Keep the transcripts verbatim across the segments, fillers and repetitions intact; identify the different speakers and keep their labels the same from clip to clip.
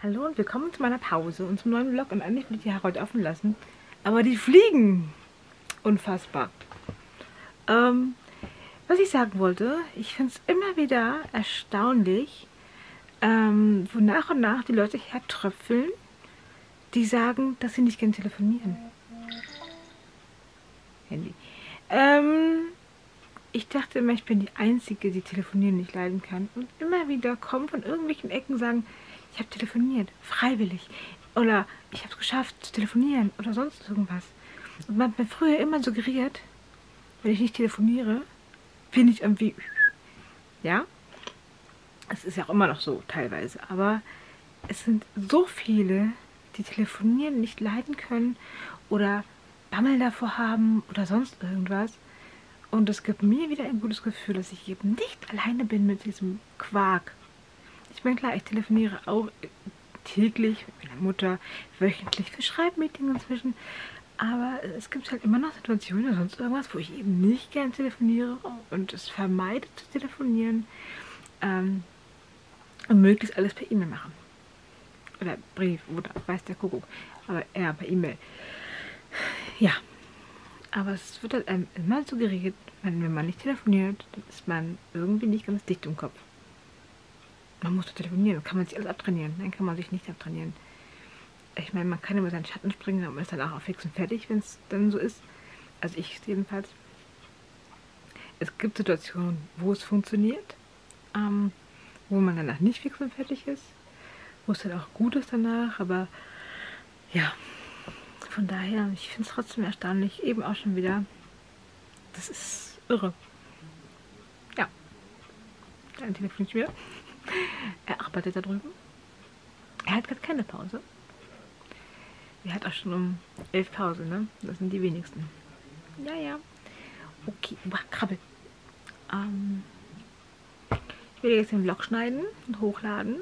Speaker 1: Hallo und willkommen zu meiner Pause und zum neuen Vlog. Und eigentlich will ich die Haare heute offen lassen, aber die fliegen. Unfassbar. Ähm, was ich sagen wollte, ich finde es immer wieder erstaunlich, ähm, wo nach und nach die Leute hertröpfeln, die sagen, dass sie nicht gerne telefonieren. Handy. Ähm, ich dachte immer, ich bin die Einzige, die telefonieren nicht leiden kann. Und immer wieder kommen von irgendwelchen Ecken sagen, ich habe telefoniert, freiwillig. Oder ich habe es geschafft zu telefonieren oder sonst irgendwas. Und man hat mir früher immer suggeriert, wenn ich nicht telefoniere, bin ich irgendwie... Ja, es ist ja auch immer noch so teilweise. Aber es sind so viele, die telefonieren nicht leiden können oder Bammel davor haben oder sonst irgendwas. Und es gibt mir wieder ein gutes Gefühl, dass ich eben nicht alleine bin mit diesem Quark. Ich meine, klar, ich telefoniere auch täglich mit meiner Mutter, wöchentlich für Schreibmeetings inzwischen. Aber es gibt halt immer noch Situationen oder sonst irgendwas, wo ich eben nicht gern telefoniere und es vermeide zu telefonieren. Ähm, und möglichst alles per E-Mail machen. Oder Brief oder weiß der Kuckuck. Aber eher per E-Mail. Ja. Aber es wird halt einem immer suggeriert, wenn man nicht telefoniert, dann ist man irgendwie nicht ganz dicht im Kopf. Man muss doch telefonieren, kann man sich alles abtrainieren. Nein, kann man sich nicht abtrainieren. Ich meine, man kann über seinen Schatten springen, aber man ist danach auch fix und fertig, wenn es dann so ist. Also ich jedenfalls. Es gibt Situationen, wo es funktioniert, ähm, wo man danach nicht fix und fertig ist, wo es dann auch gut ist danach, aber ja, von daher, ich finde es trotzdem erstaunlich, eben auch schon wieder, das ist irre. Ja, dann telefoniert wieder. Er arbeitet da drüben. Er hat gerade keine Pause. Er hat auch schon um elf Pause, ne? Das sind die wenigsten. Ja, ja. Okay, Uah, krabbel. Ähm, ich werde jetzt den Vlog schneiden und hochladen.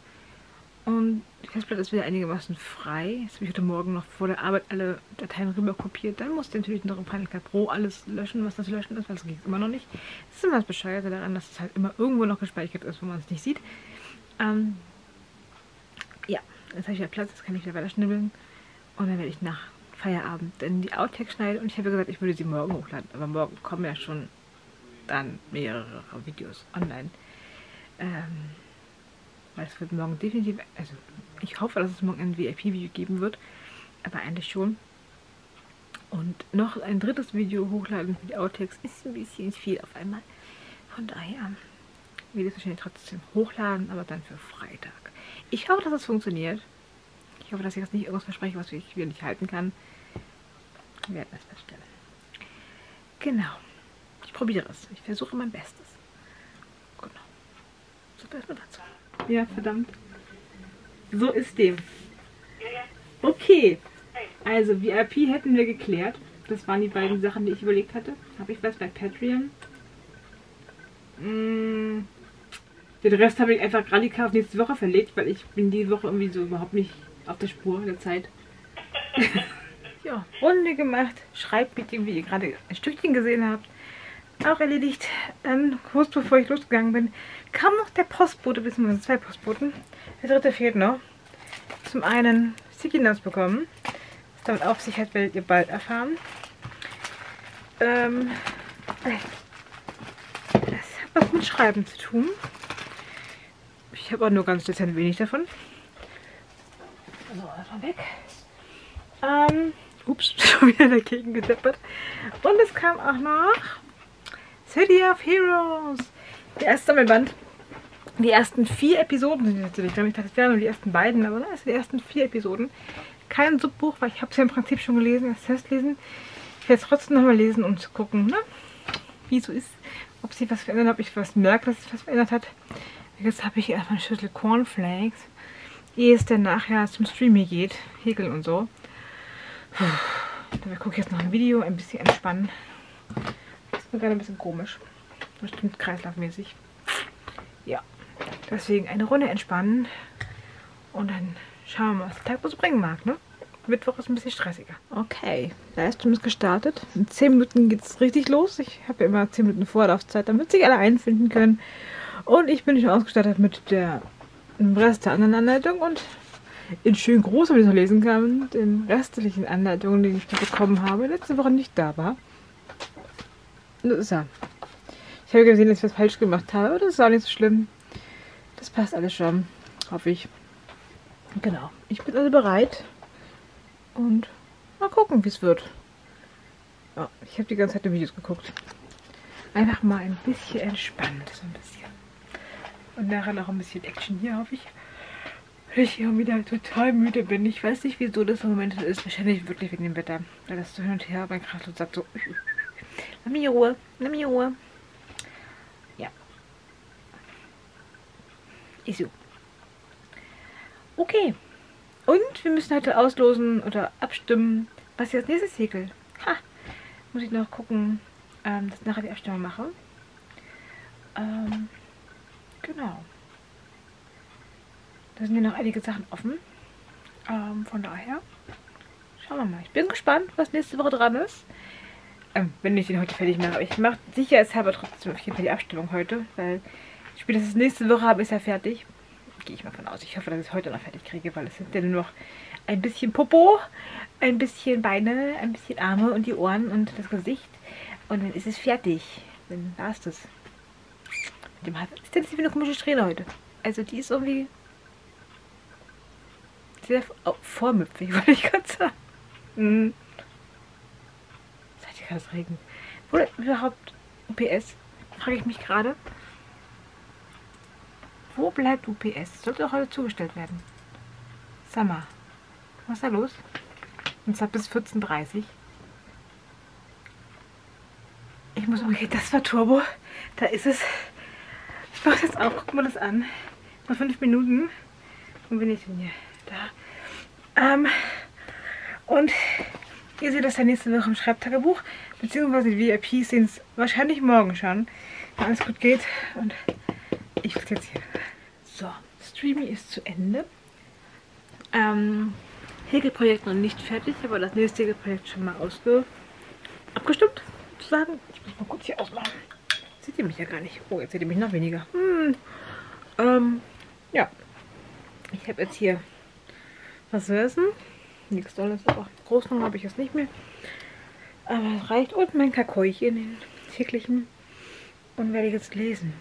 Speaker 1: Und die Festplatte ist wieder einigermaßen frei. Jetzt habe ich heute Morgen noch vor der Arbeit alle Dateien rüber kopiert. Dann musste ich natürlich noch im Final Cut Pro alles löschen, was das löschen ist, weil das geht immer noch nicht. Das ist immer das Bescheuerte daran, dass es halt immer irgendwo noch gespeichert ist, wo man es nicht sieht. Ähm, ja, jetzt habe ich wieder Platz, jetzt kann ich wieder weiter schnibbeln. Und dann werde ich nach Feierabend dann die Outtakes schneiden. Und ich habe gesagt, ich würde sie morgen hochladen. Aber morgen kommen ja schon dann mehrere Videos online. Ähm... Weil es wird morgen definitiv, also ich hoffe, dass es morgen ein V I P-Video geben wird, aber eigentlich schon. Und noch ein drittes Video hochladen für die Outtakes ist ein bisschen viel auf einmal. Von daher will ich es wahrscheinlich trotzdem hochladen, aber dann für Freitag. Ich hoffe, dass es funktioniert. Ich hoffe, dass ich jetzt nicht irgendwas verspreche, was ich wieder nicht halten kann. Wir werden das feststellen. Genau. Ich probiere es. Ich versuche mein Bestes. Genau. So, erstmal dazu. Ja, verdammt. So ist dem. Okay. Also, V I P hätten wir geklärt. Das waren die beiden Sachen, die ich überlegt hatte. Habe ich was bei Patreon? Mm. Den Rest habe ich einfach radikal auf nächste Woche verlegt, weil ich bin die Woche irgendwie so überhaupt nicht auf der Spur der Zeit. Ja, Runde gemacht. Schreibmeeting, wie ihr gerade ein Stückchen gesehen habt. Auch erledigt. Dann, kurz bevor ich losgegangen bin, kam noch der Postbote, beziehungsweise zwei Postboten. Der dritte fehlt noch. Zum einen Sticky Notes bekommen. Was damit auf sich hat, werdet ihr bald erfahren. Ähm, das hat was mit Schreiben zu tun. Ich habe auch nur ganz dezent wenig davon. So, erstmal weg. Ähm, ups, schon wieder dagegen gedeppert. Und es kam auch noch City of Heroes. Der erste Sammelband. Die ersten vier Episoden sind jetzt natürlich. Ich dachte, es wären nur die ersten beiden, aber das sind die ersten vier Episoden. Kein Subbuch, weil ich habe es ja im Prinzip schon gelesen, das Testlesen. Ich werde es trotzdem nochmal lesen, um zu gucken, ne? Wie es so ist. Ob sich was verändert, ob ich was merke, dass sich was verändert hat. Jetzt habe ich erstmal eine Schüssel Cornflakes. Ehe es dann nachher zum Streaming geht. Häkeln und so. Dabei gucke ich jetzt noch ein Video, ein bisschen entspannen. Das ist mir gerade ein bisschen komisch. Bestimmt kreislaufmäßig. Ja. Deswegen eine Runde entspannen. Und dann schauen wir mal, was der Tag so bringen mag, ne? Mittwoch ist ein bisschen stressiger. Okay, der Livestream ist gestartet. In zehn Minuten geht es richtig los. Ich habe ja immer zehn Minuten Vorlaufzeit, damit sich alle einfinden können. Und ich bin schon ausgestattet mit der, dem Rest der anderen Anleitung. Und in schön groß, damit ich es noch lesen kann, den restlichen Anleitungen, die ich da bekommen habe, letzte Woche nicht da war. Das ist er. Ich habe gesehen, dass ich was falsch gemacht habe, aber das ist auch nicht so schlimm. Das passt alles schon, hoffe ich. Genau, ich bin also bereit und mal gucken, wie es wird. Ja, ich habe die ganze Zeit die Videos geguckt. Einfach mal ein bisschen entspannt, so ein bisschen. Und nachher noch ein bisschen Action hier, hoffe ich. Weil ich hier wieder total müde bin. Ich weiß nicht, wieso das im Moment ist. Wahrscheinlich wirklich wegen dem Wetter. Weil das so hin und her, mein Kraft sagt so, lass mich in Ruhe, lass mich in Ruhe. Ja. Ist so. Okay. Und wir müssen heute auslosen oder abstimmen, was ich als nächstes häkel. Ha. Muss ich noch gucken, ähm, dass ich nachher die Abstimmung mache. Ähm, genau. Da sind ja noch einige Sachen offen. Ähm, von daher schauen wir mal. Ich bin gespannt, was nächste Woche dran ist. Ähm, wenn ich den heute fertig mache. Aber ich mache sicherheitshalber trotzdem auf jeden Fall die Abstimmung heute. Weil spätestens nächste Woche habe ich es ja fertig. Gehe ich mal von aus. Ich hoffe, dass ich es heute noch fertig kriege. Weil es sind ja nur noch ein bisschen Popo, ein bisschen Beine, ein bisschen Arme und die Ohren und das Gesicht. Und dann ist es fertig. Dann war es das. Mit dem Hals. Ist das wie eine komische Strähne heute? Also die ist irgendwie sehr oh, vormüpfig, wollte ich gerade sagen. Hm. Seid ihr gerade Regen? Oder überhaupt U P S? Frage ich mich gerade. Wo bleibt U P S? Sollte auch heute zugestellt werden. Sag mal, was ist da los? Und zwar bis vierzehn Uhr dreißig. Ich muss umgehen, das war Turbo. Da ist es. Ich mache es jetzt auch. Guck mal das an. Noch fünf Minuten. Und bin ich denn hier? Da. Ähm, und ihr seht das ja nächste Woche im Schreibtagebuch. Beziehungsweise die V I Ps sehen es wahrscheinlich morgen schon. Wenn alles gut geht. Und ich will jetzt hier. So, Streamy ist zu Ende. Ähm, Häkelprojekt noch nicht fertig, aber das nächste Häkelprojekt schon mal ausge abgestimmt, sozusagen. Ich muss mal kurz hier ausmachen. Seht ihr mich ja gar nicht. Oh, jetzt seht ihr mich noch weniger. Hm. Ähm, ja. Ich habe jetzt hier was zu essen. Nichts Tolles, aber Großhunger habe ich jetzt nicht mehr. Aber es reicht. Und mein Kakäuchen, den täglichen. Und werde ich jetzt lesen.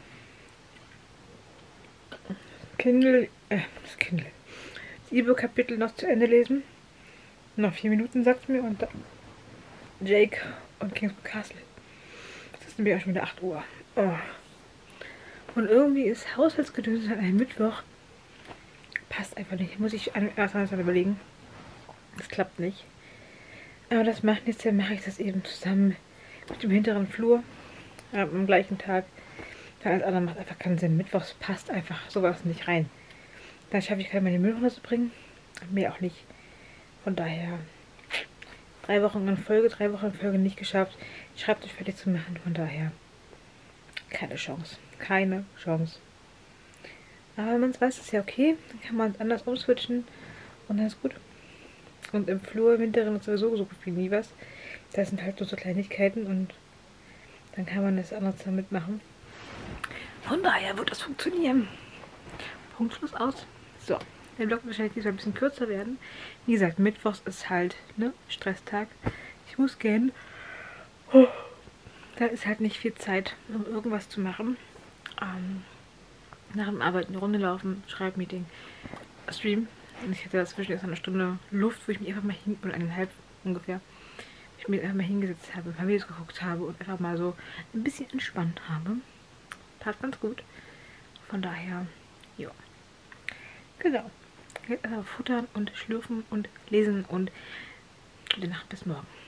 Speaker 1: Kindle, äh, das Kindle. Das E-Book-Kapitel noch zu Ende lesen. Noch vier Minuten, sagt mir. Und dann Jake und Kingsburg Castle. Das ist nämlich auch schon wieder acht Uhr. Oh. Und irgendwie ist Haushaltsgedöns an einem Mittwoch. Passt einfach nicht. Muss ich erst mal überlegen. Das klappt nicht. Aber das macht nichts. Dann mache ich das eben zusammen mit dem hinteren Flur. Ja, am gleichen Tag. Alles andere macht einfach keinen Sinn. Mittwochs passt einfach sowas nicht rein. Dann schaffe ich keinen mehr den Müll runterzubringen. Mehr auch nicht. Von daher drei Wochen in Folge, drei Wochen in Folge nicht geschafft, die Schreibtisch fertig zu machen. Von daher keine Chance. Keine Chance. Aber wenn man es weiß, ist ja okay. Dann kann man es anders umswitchen und dann ist gut. Und im Flur, im Hinteren ist sowieso so gut wie nie was. Das sind halt nur so Kleinigkeiten und dann kann man das anders damit machen. Von daher wird das funktionieren. Punkt, Schluss, aus. So, der Vlog wird wahrscheinlich diesmal ein bisschen kürzer werden. Wie gesagt, Mittwochs ist halt ne Stresstag. Ich muss gehen. Oh. Da ist halt nicht viel Zeit, um irgendwas zu machen. Ähm, nach dem Arbeiten eine Runde laufen, Schreibmeeting, Stream. Und ich hatte dazwischen jetzt eine Stunde Luft, wo ich mich einfach mal hin, oder eineinhalb ungefähr, wo ich mich einfach mal hingesetzt habe, ein paar Videos geguckt habe und einfach mal so ein bisschen entspannt habe. Tat ganz gut. Von daher, ja. Genau. Jetzt einfach futtern und schlürfen und lesen und gute Nacht bis morgen.